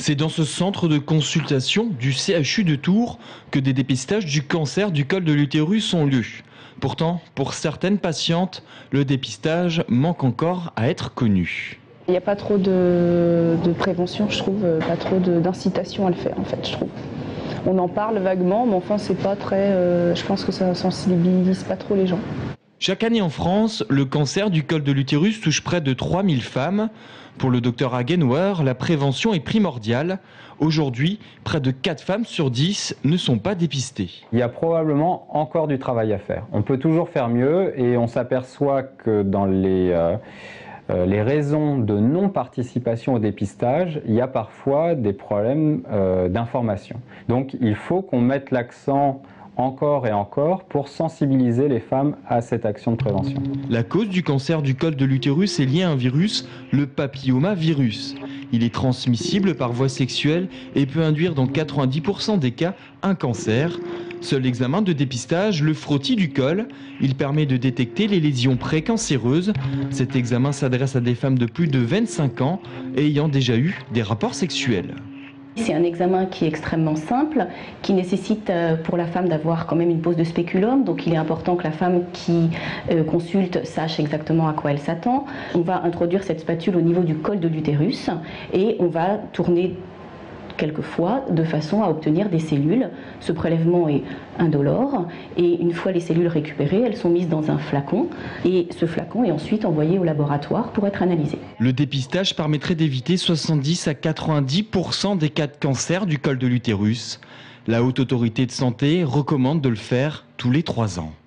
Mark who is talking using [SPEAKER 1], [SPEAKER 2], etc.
[SPEAKER 1] C'est dans ce centre de consultation du CHU de Tours que des dépistages du cancer du col de l'utérus ont lieu. Pourtant, pour certaines patientes, le dépistage manque encore à être connu.
[SPEAKER 2] Il n'y a pas trop de prévention, je trouve, pas trop d'incitation à le faire, en fait, je trouve. On en parle vaguement, mais enfin, c'est pas très. Je pense que ça sensibilise pas trop les gens.
[SPEAKER 1] Chaque année en France, le cancer du col de l'utérus touche près de 3000 femmes. Pour le docteur Hagenauer, la prévention est primordiale. Aujourd'hui, près de 4 femmes sur 10 ne sont pas dépistées.
[SPEAKER 3] Il y a probablement encore du travail à faire. On peut toujours faire mieux et on s'aperçoit que dans les raisons de non-participation au dépistage, il y a parfois des problèmes d'information. Donc il faut qu'on mette l'accent encore et encore pour sensibiliser les femmes à cette action de prévention.
[SPEAKER 1] La cause du cancer du col de l'utérus est liée à un virus, le papillomavirus. Il est transmissible par voie sexuelle et peut induire dans 90% des cas un cancer. Seul examen de dépistage, le frottis du col, il permet de détecter les lésions précancéreuses. Cet examen s'adresse à des femmes de plus de 25 ans ayant déjà eu des rapports sexuels.
[SPEAKER 4] C'est un examen qui est extrêmement simple, qui nécessite pour la femme d'avoir quand même une pose de spéculum. Donc il est important que la femme qui consulte sache exactement à quoi elle s'attend. On va introduire cette spatule au niveau du col de l'utérus et on va tourner quelquefois de façon à obtenir des cellules. Ce prélèvement est indolore et une fois les cellules récupérées, elles sont mises dans un flacon et ce flacon est ensuite envoyé au laboratoire pour être analysé.
[SPEAKER 1] Le dépistage permettrait d'éviter 70 à 90% des cas de cancer du col de l'utérus. La Haute Autorité de Santé recommande de le faire tous les 3 ans.